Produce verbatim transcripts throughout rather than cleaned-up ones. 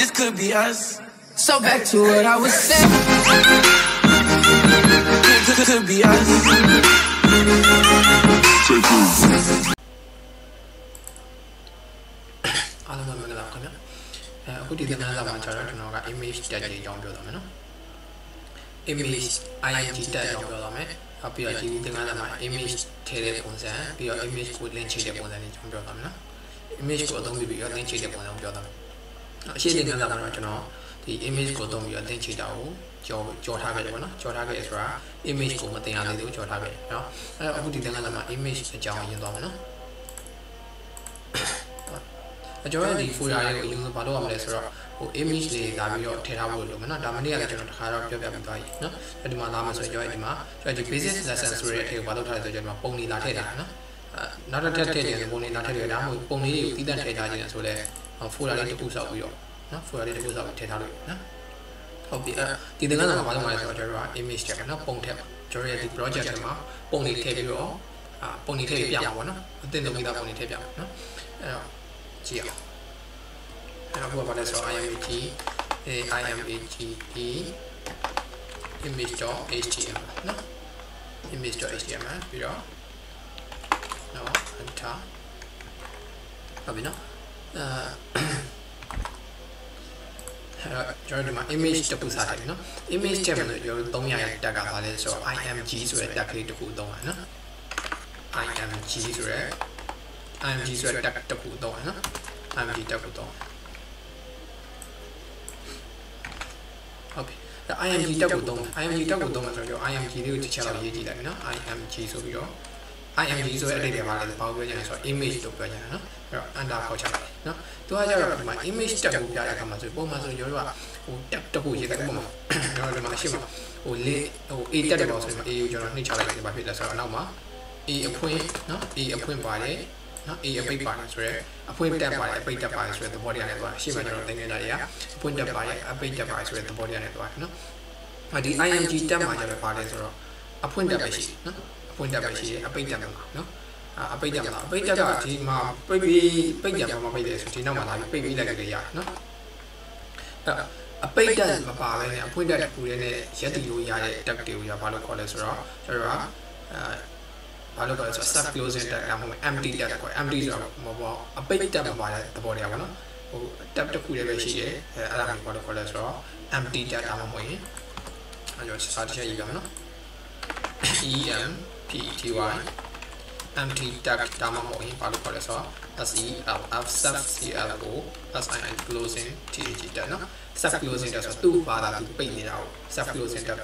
this could be us. So back to what I was saying. This could, could be us. All of them are going to put it in another one. Image that you don't build them. Image I M G that you build them. Up your image telephone, your image would link to the one that you build them. Image would only be your link to the one that you build them. Shading another one, the image would only be your link to the Joe target one, Joe target is right. Image go with the other Joe target. I put it in another image the John in domino. A joy full area use the Palo of Lesser who image the Davio Terra Lumina, Damania, the Hara of Yabai. No, the Madamas of Joyma, try to visit lessons related to Valota the German pony latina. Not a Tatian, only Natalia, only didn't take agents with a full area to push out you. Not full area to push out Tetaru. Did another Valama image check, no Ponte, Joy project, pony tape you all, pony tape one, then the without pony tape. G. And I'll go about this I M G, I M A G E, image dot H T M L. No, image dot H T M L. Below. No, enter. Probably no. Uh, Jordan, my image to put that. No, image terminal. You don't have that guy. So I M G is where that click to put on. No, I M G is where. I M G is where that to put on. No. I M G double down. Okay. The I M G double down. I M G double down. So your I M G will teach you how to use it. No, I M G so your I M G so every day about the power version so image to version. No, and that culture. No, to have my image double that come as a bomb as you are. Who tap to who you get a bomb. You're the machine. Who lay or eat that about a usual nature like the Baptist. So now, E a point. No, E a point by a big balance rate, a point that by a big device with the body and network. She might not think that, yeah, point that by a big device with the body and network. No, but the I M G damage of the parties or a point that by she, no, a point that by she, a big damage, no, a big damage, a big damage, my baby, big damage, my baby, so no one baby like the yard, no. A big damage, a point that put in a yet you yard, duck to your palo cholesterol, uh, I look at a sub closing that I'm empty that empty is a big tap about the body. I want to tap the food every day. I don't know what to call it. Empty that I'm away. I just start to say, E M P T Y empty that I'm away. I look at it. As E L F sub C L O as I am closing T H E. Sub closing that's a two father to pay it out. Sub closing that.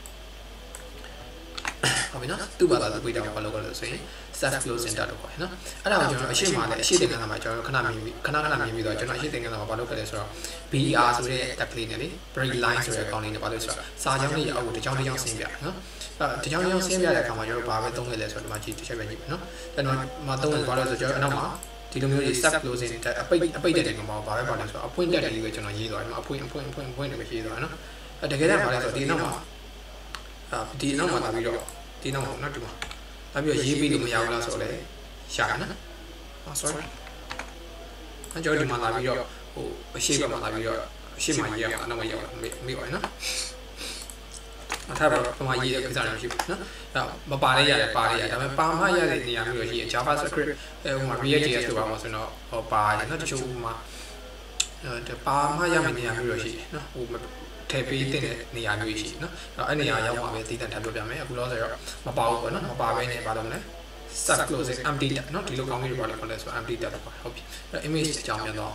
Two brothers we don't follow the same. Self closing that. I don't know. I see my shitting on my job. Cannot be cannot be the general shitting on about local P Rs with that cleanly. Break lines with accounting about this. Sergeant, I would the Johnny Young Sambia. The Johnny Young Sambia that come on your power don't let us or my chief to seven. Then my don't follow the job. No, the music self closing. A pay that about balance. A point that you get on either. A point, point, point, point with either. At the get up, I know. The number of your dinner not to have your G B to me out so late. Shana? Oh, sorry. I joined my love your shape of my love your ship my year. I know my me. I have my year because I'm ship. No, body, body. I'm a palm higher than the young here. Java secret. My real G S to I was no or by not to show my the palm higher than the young here. Tappy thing near Luigi, no? Any other one with it and have a man who lost a power, no? Power in a bottom. Such closing, I'm dead, not to look on me for this, I'm dead. Hope the image champion law.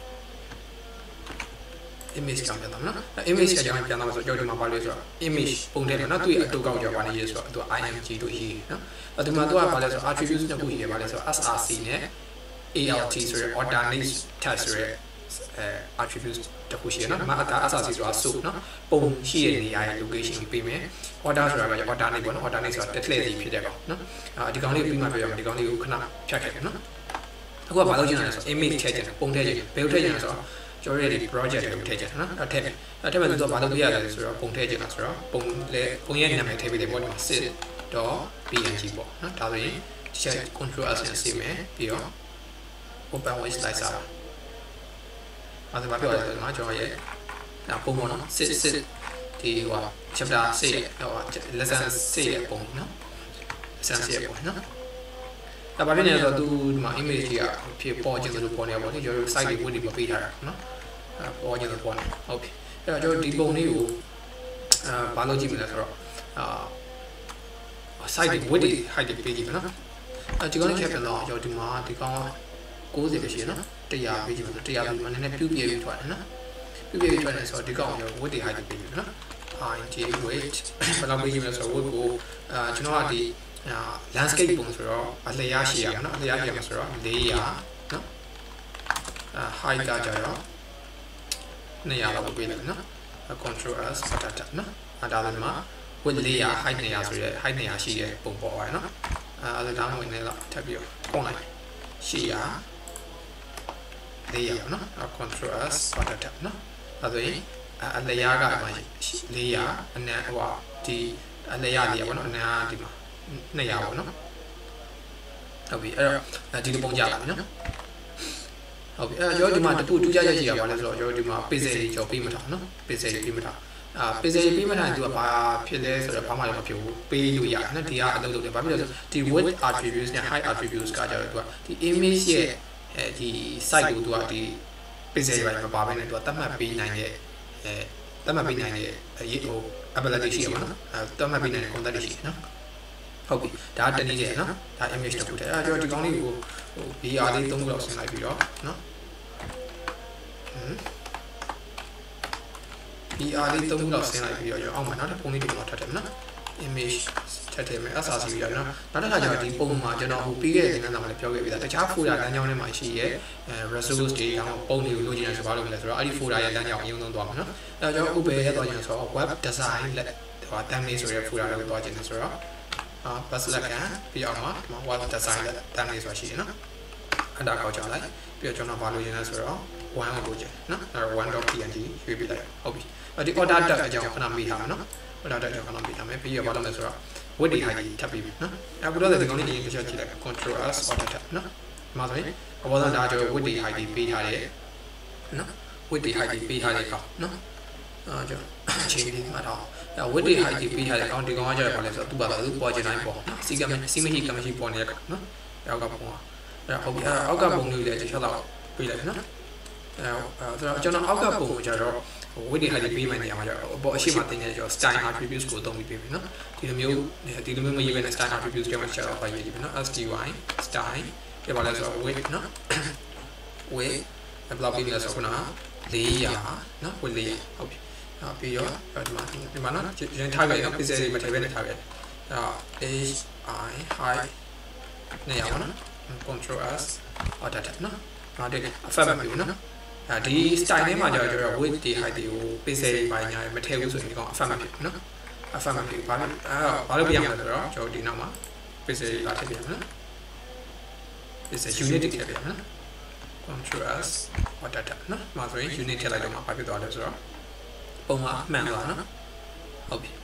Image champion, no? The image champion was a Jordan Mabalis, image, only not to go out your one years to I M G to he, no? But the Madua Palace attributes the Buhi Palace as are seen, A L T or Danis test attributes. The Kushina, Mata Assassin was so, no? Bone here in the eye location payment, or does or Dani one or Danis or the lady Pidago, no? The only prima pay, the only who cannot check it, no? Who are Valogenians, image taken, bone taken, built agents or already project taken, no? A tape. A tape of Valodia is or bone taken as well, bone lay, bone tape the bottom sit, door, B and G board, not Tali, check control as and see me, Pio, open waste like that. အဲ့ဒါဘာပြောလဲဆိုတော့ကျွန်တော်ရဲ့ပုံပေါ်နော်စစ်စစ်ဒီဟို chapter six ဟို lesson six ရဲ့ပုံနော် lesson six ရဲ့ပုံနော်ဒါဘာဖြစ်နေလဲဆိုတော့သူဒီမှာ image ကြီးကဖြစ်ပေါ်ခြင်းလို့ပေါ်နေပါဘောကျွန်တော် site တွေဝတ်ပြီးပေးထားတာနော်အဲပေါ်ခြင်းလို့ပေါ်နေဟုတ်ပြီအဲ့တော့ကျွန်တော်ဒီပုံလေးကိုအာဘာလို့ကြည့်မလဲဆိုတော့အာ site တွေဝတ်တွေ height တွေပေးကြည့်မယ်နော်အဲဒီကောင်လေး caption တော့ကျွန်တော်ဒီမှာဒီကောင်ninetyပဲရှိရနော်one hundredပေးကြည့်မယ်ဆိုone hundredပြီးမှနည်းနည်းပြုတ်ပြပြီးထွက်တယ်နော်ပြုတ်ပြပြီးထွက်တယ်ဆိုတော့ဒီကောင်ကို width တွေ height တွေပေးပြီနော် int width ဘယ်လောက်ပေးကြည့်မလဲဆိုတော့ width ကိုအာကျွန်တော်ကဒီ landscape ပုံဆိုတော့အလျားရှိရမယ်နော်အလျားရှိရမယ်ဆိုတော့four hundredနော်အာ height ကကြတော့two hundredလောက်ပေးလိုက်နော် control s data နော်အဲဒါလည်းမှာ width four hundred height two hundredဆိုရဲ height two hundredရှိတဲ့ပုံပေါ်ပါတယ်နော်အဲဒါဒါမှမဟုတ်လည်းထပ်ပြီးတော့ပုံလိုက်ရှိရfour hundredနော် control s data နော်အဲဆိုရင်အလျားကမှfour hundredအနံဟိုဒီအလျားလေးပေါ့နော်အနံဒီမှာtwo hundredပေါ့နော်ဟုတ်ပြီအဲ့တော့ဒီလိုပုံကြပါမယ်နော်ဟုတ်ပြီအဲ့တော့ကျွန်တော်ဒီမှာတခုထူးခြားချက်ရှိရပါလဲဆိုတော့ကျွန်တော်ဒီမှာ pixel တွေကြော်ပြီးမထားနော် pixel တွေပြီးမထားအာ pixel တွေပြီးမထားရင်သူကဘာဖြစ်လဲဆိုတော့ဘာမှလည်းမဖြစ်ဘူးပေးလို့ရတယ်နော်ဒီကအလုပ်လုပ်တယ်ဘာဖြစ်လဲဆိုဒီ width attributes နဲ့ height attributes ကကြတော့သူကဒီ image ရဲ့အဲဒီ site ကိုသူကဒီ pixel တွေပဲမပါဘဲနဲ့သူကသတ်မှတ်ပေးနိုင်တဲ့အဲသတ်မှတ်ပေးနိုင်တဲ့အရေးဟို ability ရှိရပါတော့အဲသတ်မှတ်ပေးနိုင်တဲ့ content တွေရှိတယ်နော်ဟုတ်ပြီဒါတနည်းလေးနော်ဒါ image တစ်ခုတည်းအဲကျွန်တော်ဒီကောင်းလေးကိုဟို B R လေးသုံးခုလောက်ဆင်လိုက်ပြီးတော့နော်B R လေးသုံးခုလောက်ဆင်လိုက်ပြီးတော့ကျွန်တော်အောက်မှာနောက်တစ်ပုံလေးတစ်ခုလောက်ထပ်တယ်နော် image ထပ်တယ်မယ် S R C ပြီးတော့နော်နောက်တစ်ခါကျတော့ဒီပုံမှာကျွန်တော်ဟိုပြီးခဲ့တဲ့သင်ခန်းစာမှာလည်းပြောခဲ့ပြီးသားတခြား folder လမ်းကြောင်းထဲမှာရှိရဲ့အဲ resource တွေတောင်ပုံတွေကိုလိုချင်တယ်ဆိုဘာလို့မလဲဆိုတော့အဲ့ဒီ folder ရဲ့လမ်းကြောင်းအရင်ဆုံးသွားမှာနော်အဲကျွန်တော်ဥပ္ပေရသွားချင်ဆိုတော့ web design လက်ဟို template ဆိုတဲ့ folder ကိုသွားချင်တယ်ဆိုတော့အာ bus လက်ခံပြီးအောင်မှာဒီမှာ web design လက် template ဆိုတာရှိတယ်နော်အဲ့ဒါကောက်ကြလိုက်ပြီးတော့ကျွန်တော်ဘာလို့ရင်းလဲဆိုတော့one ကိုလိုချင်နော်အဲ့တော့ one.png ရွေးပြလိုက်ဟုတ်ပြီဒီ order tag အကြောင်းခဏမေးထားမယ်နော် order tag အကြောင်းခဏမေးထားမယ်ပြီးတော့ဘာလုပ်လဲဆိုတော့ width တွေ height တွေထပ်ပြီးပြီနော်အခုတော့ဒီကောင်လေးအရင်တစ်ချက်ကြည့်လိုက် control s order tag နော်ဒီမှာဆိုရင်အပေါ်ဆုံးဒါကြော width တွေ height တွေပေးထားတယ်နော် width တွေ height တွေပေးထားတဲ့ကောင်နော်အာကျွန်တော်ချိန်ပြီးမှတော့အဲ width တွေ height တွေပေးထားတဲ့ကောင်ဒီကောင်ကကြတော့ဘာလဲဆိုတော့သူ့ဘာသာသူပေါ်ချင်တိုင်းပေါ်နော်စီကမစီမရှိကမရှိပေါ်နေတဲ့ကောင်နော်အောက်ကပုံကအဲဟုတ်ပြီအဲအောက်ကပုံလေးလည်းတစ်ချက်တော့ပေးလိုက်နော်အဲဆိုတော့ကျွန်တော်အောက်ကပုံကိုကြတော့width တွေ height တွေပေးမှနေရမှာကြတော့အပေါ်အရှိမတင်နေကြတော့ style attributes ကိုသုံးပြီးပေးပြီနော်ဒီလိုမျိုးဒီလိုမျိုးမရေးဘဲနဲ့ style attributes ကြောင့်ချက်တော့ပါရေးကြည့်ပြီနော် sty style ပြပါလဲဆိုတော့ width နော် width ဘယ်လောက်ပေးလဲဆိုတော့ခုနကfour hundredနော် width four hundredဟုတ်ပြီနောက်ပြီးတော့ဒီမှာဒီမှာနော်ရင်းထားခဲ့နော် pixel တွေမထည့်ဘဲနဲ့ထားခဲ့အဲ h i height နေရပါနော် control s order tab နော်နောက်တစ် effect မပြဘူးနော်အဲဒီ style ထဲမှာကျတော့ကျွန်တော် width တွေ height တွေကို pixel တွေပိုင်းညာမထည့်ဘူးဆိုရင်ဒီကောင် effect မပြဘူးနော် effect မပြဘူးဘာလို့အဲဘာလို့ပြရမလဲဆိုတော့ကျွန်တော်ဒီနောက်မှာ pixel တွေလာထည့်ပြရမယ်နော် pixel unit တွေထည့်ပြရမယ်နော် control s order tab နော်မှာဆိုရင် unit ထည့်လိုက်တော့မှဘာဖြစ်သွားလဲဆိုတော့ပုံမှန်မှန်သွားနော်ဟုတ်ပြီ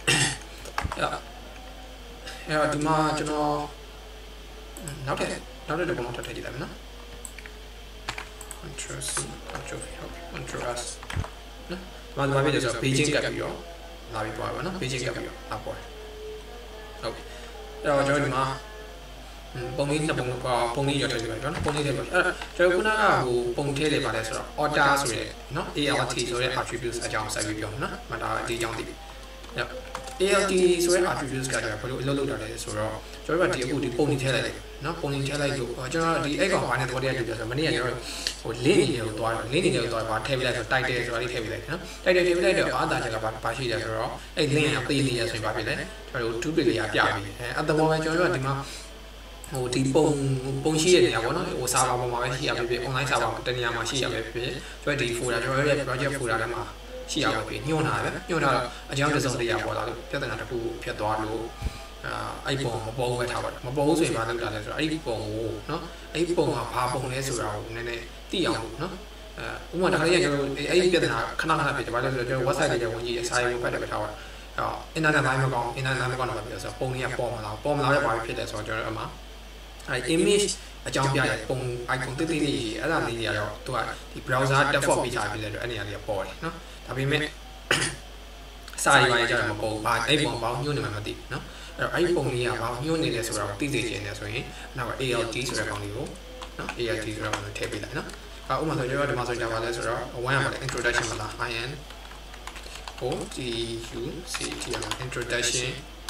အဲအဲဒီမှာကျွန်တော်နောက်ထပ်နောက်ထပ်တစ်ပုံလောက်ထပ်ထည့်ကြည့်လိုက်မယ်နော် control c control v ဟုတ်ပြီ control s နော်ဘာလို့ဖြစ်လဲဆိုတော့ paging ကပ်ပြီးတော့လာပြီးသွားပါနော် paging ကပ်ပြီးတော့အပေါ်ဟုတ်ပြီအဲ့တော့ကျွန်တော်ဒီမှာပုံလေးနှစ်ပုံပုံလေးရထည့်လိုက်ပါနော်ပုံလေးထည့်ပါအဲ့တော့ကျွန်တော်ခုနကဟိုပုံထည့်လိုက်ပါလဲဆိုတော့ order ဆိုရဲနော် alt ဆိုရဲ attributes အကြောင်းဆက်ပြီးပြောနော်မဒါဒီအကြောင်းသိပြီအဲ့ alt ဆိုရဲ attributes ကကြဘယ်လိုအလုပ်လုပ်တာလဲဆိုတော့ကျွန်တော်တို့ကဒီအခုဒီပုံလေးထည့်လိုက်တယ်နော်ပုံလေးထည့်လိုက်လို့ကျွန်တော်ဒီအဲ့ကောင်ဘာနဲ့သဘောတရားကြည့်ပြဆိုမနေ့ကကျွန်တော်ဟို link တွေကိုတွားတော့ link တွေကိုတွားဘာထည့်ပြလိုက်ဆို title ဆိုတာလေးထည့်ပြလိုက်နော် title ထည့်ပြလိုက်တော့အာသာချက်ကဘာဘာရှိတယ်ဆိုတော့အဲ့ link ကပေးနေရဆိုရင်ဘာဖြစ်လဲကျွန်တော်တို့ two page လေးပြပြီအဲအတဘောပဲကျွန်တော်တို့ကဒီမှာဟိုဒီပုံပုံရှိရတဲ့နေရာပေါ့နော်ဟို server ပေါ်မှာပဲရှိရပြီ online server တနေရာမှာရှိရပဲဖြစ်ကျွန်တော်ဒီ folder ကျွန်တော်ရဲ့ project folder ထဲမှာရှိရပါပြီညွှန်းတာပဲညွှန်းတာအကြောင်းတစ်စုံတစ်ရာပေါ်လာလို့ပြဿနာတစ်ခုဖြစ်သွားလို့အာအဲ့ပုံမပေါ်ဘူးပဲထားပါတော့မပေါ်ဘူးဆိုရင်ဘာလုပ်တာလဲဆိုတော့အဲ့ဒီပုံကိုနော်အဲ့ဒီပုံကဘာပုံလဲဆိုတာကိုနည်းနည်းသိအောင်နော်အဲဥပမာတစ်ခါလေးကျွန်တော်အဲ့ဒီပြဿနာခဏခဏဖြစ်တယ်ဘာလဲဆိုတော့ကျွန်တော် website တွေဝင်ကြည့်စာရေးဖတ်တယ်ပဲထားပါအော် internet line မကောင်း internet line မကောင်းတော့ဖြစ်ဆိုတော့ပုံလေးကပေါ်မလာပေါ်မလာတဲ့ဘာဖြစ်လဲဆိုတော့ကျွန်တော်အမှအဲ image အကြောင်းပြတဲ့ပုံ icon တိတိလေးအဲ့ဒါလေးတွေကတော့သူကဒီ browser default ပေးထားပြီးတဲ့အတွက်အဲ့နေရာလေးပေါ်တယ်နော်ဒါပေမဲ့စာရီပိုင်းကြတော့မပေါ်ဘာအဲ့ပုံပေါင်းညွှန်းနေမှမသိဘူးနော်အဲ့တော့အဲ့ပုံလေးကဘာညွှန်းနေလဲဆိုတော့သိသိချင်းနေဆိုရင်နောက်က A L T ဆိုတဲ့ကောင်လေးကိုနော် A L T ဆိုတဲ့ကောင်လေးထည့်ပေးလိုက်နော်အဲ့ဥပမာဆိုကျွန်တော်ဒီမှာဆိုကြပါလဲဆိုတော့ one မှာ introduction မှာလား I N O T U C T မှာ introduction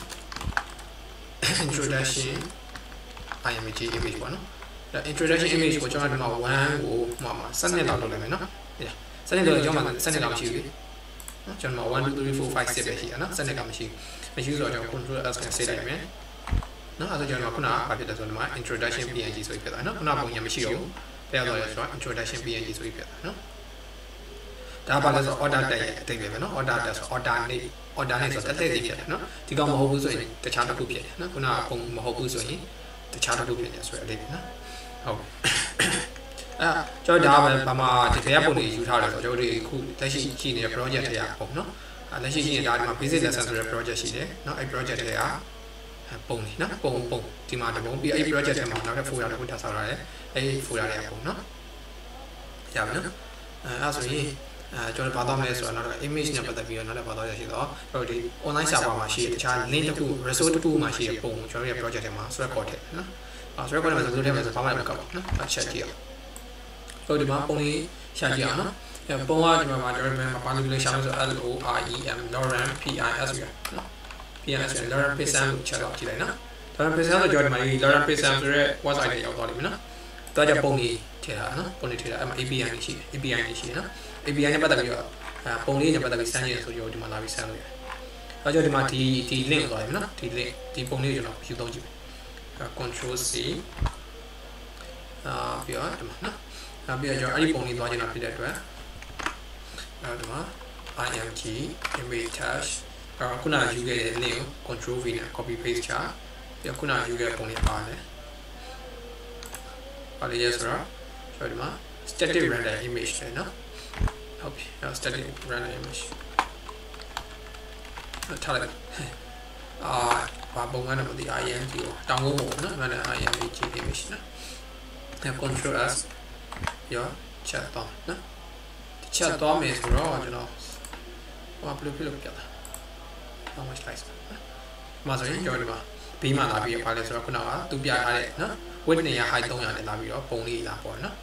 introduction img image ပေါ့နော်အဲ့ introduction image ကိုကျွန်တော်ဒီမှာoneကိုဟိုမှာစနစ်လောက်လုပ်လိုက်မယ်နော်စနစ်တော့ကျွန်တော်စနစ်လောက်ရှိပြီနော်ကျွန်တော်one two three four five sixပဲရှိရနော်စနစ်ကမရှိမရှိဆိုတော့ကျွန်တော် control s ကိုဆက်လိုက်မယ်နော်အဲ့ဒါကျွန်တော်ခုနကဘာဖြစ်လဲဆိုတော့ဒီမှာ introduction png ဆိုပြီးဖြစ်သွားနော်ခုနပုံညာမရှိတော့ဘူးဘယ်ရောက်သွားလဲဆိုတော့ introduction png ဆိုပြီးဖြစ်သွားနော်ဒါပါလဲဆို order tag ရဲ့အတိတ်ပဲနော် order tag ဆို order နေ order နေဆိုတက်တဲ့စီဖြစ်တယ်နော်ဒီကောင်မဟုတ်ဘူးဆိုရင်တခြားတစ်ခုဖြစ်တယ်နော်ခုနကပုံမဟုတ်ဘူးဆိုရင်တခြားတစ်ခုဖြစ်နေဆိုတဲ့အတိတ်ပဲနော်ဟုတ်အဲကျွန်တော်ဒါပဲဘာမှဒီဘက်ကပုံတွေယူထားတယ်ဆိုတော့ကျွန်တော်တို့အခုလက်ရှိရှိနေတဲ့ project တွေကပုံနော်အဲလက်ရှိရှိနေတာဒီမှာ basic lesson ဆိုတဲ့ project ရှိတယ်နော်အဲ project တွေကပုံနေနော်ပုံပုံဒီမှာတပုံပြီးအဲ့ project ထဲမှာနောက်ထပ် folder တစ်ခုထပ်ဆောက်ထားတယ်အဲ့ folder တွေကပုံနော်ရပါနော်အဲအဲ့ဆိုရင်အဲကျွန်တော်ဘာသွားမလဲဆိုတော့နောက်တော့ image နဲ့ပတ်သက်ပြီးတော့နောက်တော့ဘာသွားရရှိတော့ကျွန်တော်ဒီ online server မှာရှိတဲ့တခြား link တစ်ခု resource တစ်ခုမှာရှိတဲ့ပုံကိုကျွန်တော်ရဲ့ project ထဲမှာ record ထည့်နော်အဲ record ထဲမှာဆိုလို့ထဲမှာဆိုဘာမှမကောက်ဘူးနော်အချက်ကြည့်အောင်ဆိုဒီမှာပုံလေးရှာကြည့်အောင်နော်အဲပုံကဒီမှာမှာကျွန်တော်မှာဘာလို့လဲရှာလို့ဆို L O R E M lorem P I S ရနော် P I S ဆို lorem pisam ကိုချက်တော့ကြည့်လိုက်နော် lorem pisam ဆိုကျွန်တော်ဒီမှာ lorem pisam ဆိုတဲ့ website တွေရောက်သွားလိမ့်မယ်နော်တော့ကြပုံလေးထည့်တာနော်ပုံလေးထည့်တာအဲ့မှာ A P I တွေရှိတယ် A P I တွေရှိတယ်နော် A P I နဲ့ပတ်သက်ပြီးတော့အဲပုံလေးနဲ့ပတ်သက်ပြီးစမ်းကြည့်ရဆိုကျွန်တော်ဒီမှာလာပြီးစမ်းလို့ရတယ်။အဲကြောင့်ဒီမှာဒီဒီ link သွားတယ်နော်ဒီ link ဒီပုံလေးကိုကျွန်တော်ယူသုံးကြည့်မယ်။ control C အာပြီးတော့ဒီမှာနော်။နောက်ပြီးတော့ကျွန်တော်အဲ့ဒီပုံလေးသွားချင်တာဖြစ်တဲ့အတွက်အဲဒီမှာ img image tag အခုခုနကယူခဲ့တဲ့ link ကို control V နဲ့ copy paste ချပြီးတော့ခုနကယူခဲ့တဲ့ပုံလေးပါတယ်။ပါလိရဆိုတော့ကျွန်တော်ဒီမှာ static render image လေနော်။ Okay, now static render image. Tell it. Ah, what about one of the I M G? Download more, no? Render I M G image, no? Now control S. Yeah, chat down, no? The chat down is raw, you know. What blue look at? How much size? Mother, enjoy the be my lobby of Palace or Kunawa to be a high, no? Wouldn't you hide down the lobby or pony that one, no?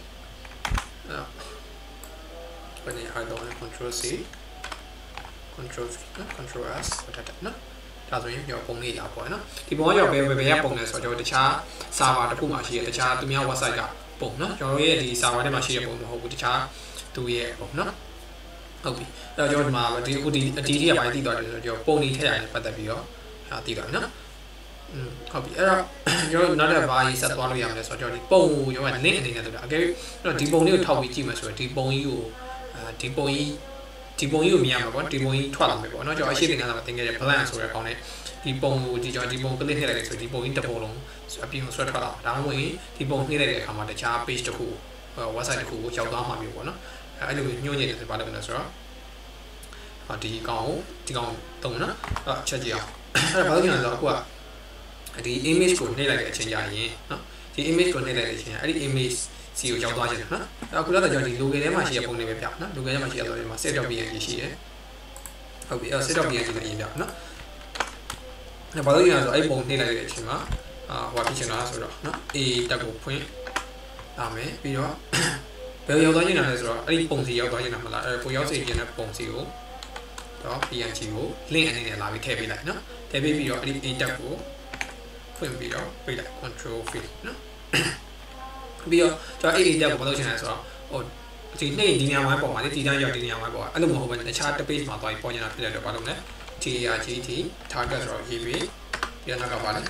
When you hide on control C, control V, no? Control S, what no? ဒါဆိုရင်ကျွန်တော်ပုံလေးရပေါ့နော်ဒီပုံကကျွန်တော်ဘယ်ဘယ်ရပုံလဲဆိုတော့ကျွန်တော်တခြား server တစ်ခုမှရှိရတခြားသူများ website ကပုံနော်ကျွန်တော်ရဲ့ဒီ server ထဲမှာရှိရပုံမဟုတ်ဘူးတခြားသူရဲ့ပုံနော်ဟုတ်ပြီအဲ့တော့ကျွန်တော်ဒီမှာဒီအခုဒီအတီးတွေကပိုင်းသိသွားတယ်ဆိုတော့ကျွန်တော်ပုံလေးထည့်ရတယ်ပတ်သက်ပြီးတော့ဟာသိသွားပြီနော်อืมဟုတ်ပြီအဲ့တော့ကျွန်တော်နောက်တစ်ဘာကြီးဆက်သွားလို့ရမလဲဆိုတော့ကျွန်တော်ဒီပုံကိုကျွန်တော်က link အနေနဲ့လုပ်တာအကယ်တော့ဒီပုံလေးကိုထောက်ပြီးကြည့်မယ်ဆိုတော့ဒီပုံကြီးကိုဒီပုံကြီးဒီပုံကြီးကိုမြင်ရမှာပေါ့ဒီပုံကြီးထွက်လာမယ်ပေါ့เนาะကျွန်တော်အရှိတင်ကလာမှာတင်ခဲ့တဲ့ blank ဆိုတဲ့ကောင်နဲ့ဒီပုံကိုဒီကျွန်တော်ဒီပုံ click နှိပ်လိုက်တယ်ဆိုဒီပုံကြီးတစ်ပုံလုံးအပြင်ကိုဆွဲထွက်လာဒါမှမဟုတ်ဒီပုံနှိပ်လိုက်တဲ့အခါမှာတခြား page တစ်ခု website တစ်ခုကိုရောက်သွားမှာမျိုးပေါ့เนาะအဲ့လိုညွှန်ညင်တယ်ဆိုဘာလို့လဲဆိုတော့ဟာဒီကောင်ကိုဒီကောင်တုံးနော်အဲ့ချက်ကြည့်အောင်အဲ့ဒါဘာလို့လဲဆိုတော့အခုကဒီ image ကိုနှိပ်လိုက်တဲ့အချိန်ကြာရင်เนาะဒီ image ကိုနှိပ်လိုက်တဲ့အချိန်အဲ့ဒီ imageစီကိုရောက်သွားခြင်းနော်အခုတော့ကျွန်တော်ဒီ logo ထဲမှာရှိတဲ့ပုံလေးပဲပြနော် logo ထဲမှာရှိရဆိုရင်မှာ set.png ရှိတယ်ဟုတ်ပြီအဲ့ set.png နဲ့အရင်ပြနော်အဲ့ဘာလို့လဲဆိုတော့အဲ့ပုံနှိပ်လိုက်တဲ့အချိန်မှာအာဟိုဖြစ်ချင်တာဆိုတော့နော် A တက်ကိုဖွင့်လာမယ်ပြီးတော့ဘယ်ရောက်သွားခြင်းလဲဆိုတော့အဲ့ဒီပုံစီရောက်သွားခြင်းလားမလားအဲ့ကိုရောက်စေခြင်းတဲ့ပုံစီကိုတော့ png ကို link အနေနဲ့လာပြီးထည့်ပေးလိုက်နော်ထည့်ပေးပြီးတော့အဲ့ဒီ A တက်ကိုဖွင့်ပြီးတော့ပေးလိုက် control V နော်ပြီးတော့ကျွန်တော် A တက်ကိုမလုပ်ချင်တယ်ဆိုတော့ဟိုဒီနေ့ဒီနေရာမှာပေါ်မှာလေဒီတိုင်းရောက်ဒီနေရာမှာပေါ်အဲ့လိုမဟုတ်ဘဲတခြားတစ် page မှာသွားပြီးပေါ်နေတာဖြစ်တဲ့တော့ဘာလို့လဲ target target ဆိုတော့ရေးပြီးပြီးတော့နောက်ကပါလဲ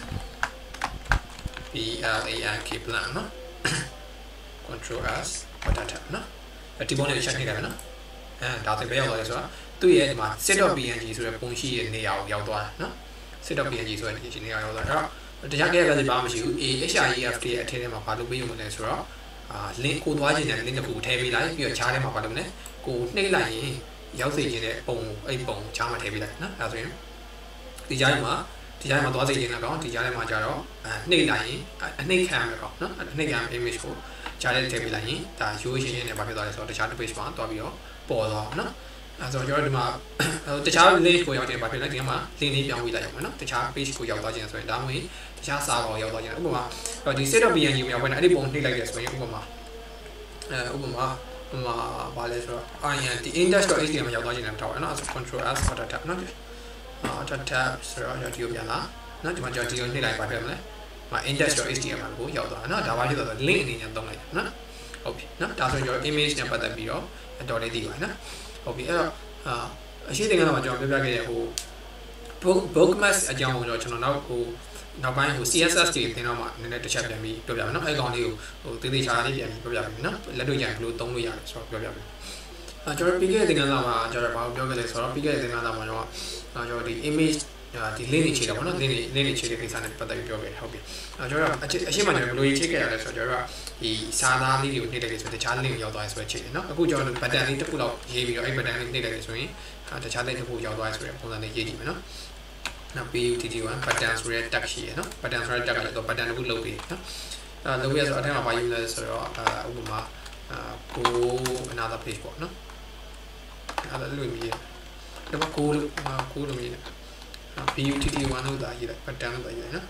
blank plan နော် control s data နော်ဒီပုံလေးချက်နေတယ်နော်အဲဒါဆိုဘယ်ရောက်သွားလဲဆိုတော့သူ့ရဲ့ဒီမှာ set.png ဆိုတဲ့ပုံရှိရဲ့နေရာကိုရောက်သွားနော် set.png ဆိုတဲ့နေရာရောက်သွားအဲ့တော့တရားကြဲလည်းဘာမှမရှိဘူး href ရဲ့အထက်ထဲမှာဘာလို့ပေးရမလဲဆိုတော့အာ link ကိုသွားခြင်းနဲ့ link တစ်ခုထည့်ပေးလိုက်ပြီးတော့ခြားထဲမှာဘာလို့မလဲကိုနှိပ်လိုက်ရင်ရောက်စေခြင်းတဲ့ပုံအဲ့ပုံခြားမှာထည့်ပေးလိုက်နော်အဲဆိုရင်ဒီကြားမှာဒီဒီကြားမှာသွားစိတ်ရင်တော့ဒီကြားထဲမှာကြတော့နှိပ်လိုက်ရင်အနှိပ်ခံမယ်ပေါ့နော်အနှိပ်ခံ image ကိုကြားထဲထည့်ပေးလိုက်ရင်ဒါရိုးရှင်းရှင်းနဲ့ဘာဖြစ်သွားလဲဆိုတော့တခြား page မှာသွားပြီးတော့ပေါ်သွားနော်အဲဆိုတော့ကျွန်တော်ဒီမှာတခြား link ကိုရောက်တယ်ဘာဖြစ်လဲဒီမှာ link လေးပြောင်းပေးလိုက်အောင်နော်တခြား page ကိုရောက်သွားခြင်းဆိုရင်ဒါမှမဟုတ်တခြား server ကိုရောက်သွားခြင်းဥပမာဒီ set.png ကိုရောက်ဝင်အဲ့ဒီပုံနှိပ်လိုက်တယ်ဆိုရင်ဥပမာအဲဥပမာဥပမာဘာလဲဆိုတော့ ian ဒီ index.html မှာရောက်သွားခြင်းလည်းထောက်ရနော်အဲဆို control s auto tab နော်auto tab ဆိုတော့ကျွန်တော်ဒီကိုပြန်လာနော်ဒီမှာကျွန်တော်ဒီကိုနှိပ်လိုက်ပါဖြစ်မလဲမှာ index.html ကိုရောက်သွားနော်ဒါဘာဖြစ်သွားလဲ link အနေနဲ့သုံးလိုက်နော်ဟုတ်ပြီနော်ဒါဆိုရင်ကျွန်တော် image နဲ့ပတ်သက်ပြီးတော့အတော်လေးသိပါနော်ဟုတ်ပြီအဲ့တော့အရှိတင်ကတော့ကျွန်တော်ပြောပြခဲ့တဲ့ဟို bookmarks အကြောင်းကိုတော့ကျွန်တော်နောက်ဟိုနောက်ပိုင်းဟို C S S တွေသင်တော့မှနည်းနည်းတစ်ချက်ပြန်ပြီးပြောပြမယ်နော်အဲ့ကောင်လေးကိုဟိုသေးသေးချာလေးပြန်ပြီးပြောပြမယ်နော်လက်တွေ့ကြရင်ဘယ်လိုသုံးလို့ရလဲဆိုတော့ပြောပြမယ်အဲကျွန်တော်ပြီးခဲ့တဲ့သင်ခန်းစာမှာကျွန်တော်ဘာပြောခဲ့လဲဆိုတော့ပြီးခဲ့တဲ့သင်ခန်းစာမှာတော့ကျွန်တော်ဒီ image ဒီ link တွေချိန်တာပေါ့နော် link တွေ link တွေချိန်တဲ့ကိစ္စနဲ့ပတ်သက်ပြီးပြောခဲ့တယ်ဟုတ်ပြီအဲကျွန်တော်အရှိမကျွန်တော်ဘယ်လိုချိန်ခဲ့ရလဲဆိုတော့ကျွန်တော်ဒီစာသားလေးတွေကိုနှိပ်လိုက်ဆိုတခြား link ကိုရောက်သွားရဲဆိုတဲ့ချိန်တယ်နော်အခုကျွန်တော် button လေးတစ်ခုလောက်ရေးပြီးတော့အဲ့ button လေးနှိပ်လိုက်ဆိုရင်တခြား link တစ်ခုရောက်သွားရဲဆိုတဲ့ပုံစံလေးရေးကြည့်မယ်နော်နောက် P U T T one button ဆိုတဲ့ tag ရှိရနော် button ဆိုတဲ့ tag ကတော့ button တစ်ခုလုပ်ပြီးနော်အဲလုပ်ရဆိုအထက်မှာဘာယူလဲဆိုတော့ဥပမာကို another page ပေါ့နော်အဲ့ဒါလို့မြည်တယ်ဒါကိုကိုလို့မြည်တယ် P U T T one လို့သာရေးလိုက် button လို့သာရေးလိုက်နော်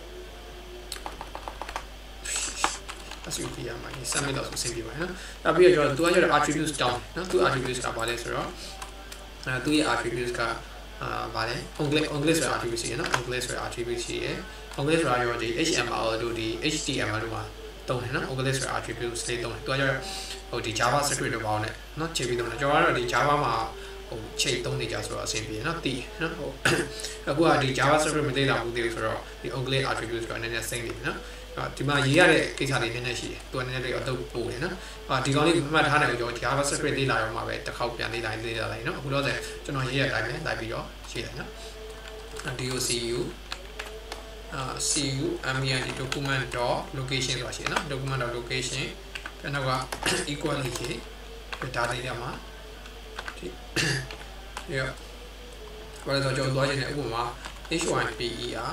အဆူပြရမှာဒီ submit တော့ဆိုဆင်းပြပါနော်နောက်ပြီးတော့ကျွန်တော်သူကကျတော့ attributes down နော်သူ attributes ကပါလဲဆိုတော့အဲသူရဲ့ attributes ကအာဗါလဲ English English ဆိုတဲ့ attribute ရှိရနော် English ဆိုတဲ့ attribute ရှိရ English ဆိုတာရောဒီ H T M L တို့ဒီ H T M L တို့မှာတုံးတယ်နော် English ဆိုတဲ့ attribute လေးတုံးတယ်သူကကျတော့ဟိုဒီ JavaScript တို့ပေါင်းတယ်နော်ချိန်ပြီးတုံးတယ်ကျွန်တော်ကတော့ဒီ Java မှာဟိုချိန်သုံးနေကြဆိုတော့အဆင်ပြေနော်တည်နော်ဟိုအခုကဒီ JavaScript မသိတာဘူးသေးဘူးဆိုတော့ဒီ English attribute ကနည်းနည်းစိမ့်နေပြီနော်ဒီမှာရေးရတဲ့ကိစ္စတွေနည်းနည်းရှိတယ်သူကနည်းနည်းလေးအတော့ပို့တယ်နော်အာဒီကောင်လေးမှတ်ထားတယ်ကျွန်တော် JavaScript လေးလာတော့မှပဲတစ်ခေါက်ပြန်လေးလာလေးလာလိုက်နော်အခုတော့ကျွန်တော်ရေးရတဲ့အတိုင်းပဲလိုက်ပြီးတော့ရေးလိုက်နော် docu အာ cu mend document dot location ဆိုတာရှိတယ်နော် document dot location ကျွန်တော်က equal လေးရေးဒါလေးရမှာဒီရဘာလို့တော့ကျွန်တော်သွားခြင်းနဲ့ဥပမာ hyper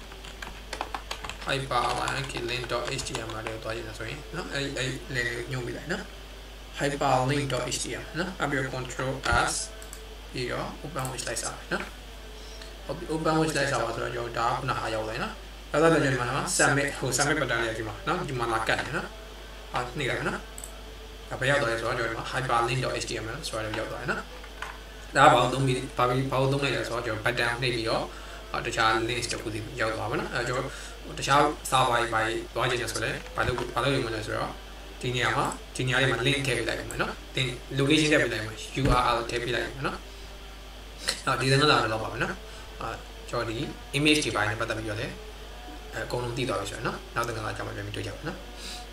hyperlink.html လေးကိုသွားကြည့်နေဆိုရင်နော်အဲ့အဲ့ link ကိုညွှန်ပြလိုက်နော် hyperlink.html နော်အပြီး control s ပြီးတော့ open with slicer နော်ဟုတ်ပြီ open with slicer ပါဆိုတော့ကျွန်တော်ဒါခုနအားရောက်လိုက်နော်ဒါဆိုတော့ကျွန်တော်ဒီမှာ submit ဟို submit button လေးဒီမှာနော်ဒီမှာလာကတ်နေနော်အာနေလိုက်နော်ဒါပဲရောက်သွားရဲဆိုတော့ကျွန်တော်ဒီမှာ hyperlink.html ဆိုတာလည်းရောက်သွားတယ်နော်ဒါဘာလို့သုံးပြီးဘာပြီးဘာလို့သုံးလိုက်လဲဆိုတော့ကျွန်တော် button နှိပ်ပြီးတော့တခြား link တစ်ခုစီရောက်သွားပါနော်အဲကျွန်တော်တခြား server တွေသွားကြည့်ရဆိုလဲဘာလို့ဘာလို့用မလဲဆိုတော့ဒီနေရာမှာဒီနေရာလေးမှာ link ထည့်ပေးလိုက်ပါမယ်နော်ဒီ location ထည့်ပေးလိုက်ပါမယ် U R L ထည့်ပေးလိုက်ပါမယ်နော်အော်ဒီစံကလာတော့ပါမယ်နော်အာကျွန်တော်ဒီ image တွေပိုင်းနဲ့ပတ်သက်ပြီးတော့လည်းအကုန်လုံးသိသွားပြီဆိုရင်နော်နောက်တစ်ခါကျမှပြန်ပြီးတွေ့ကြပါနော်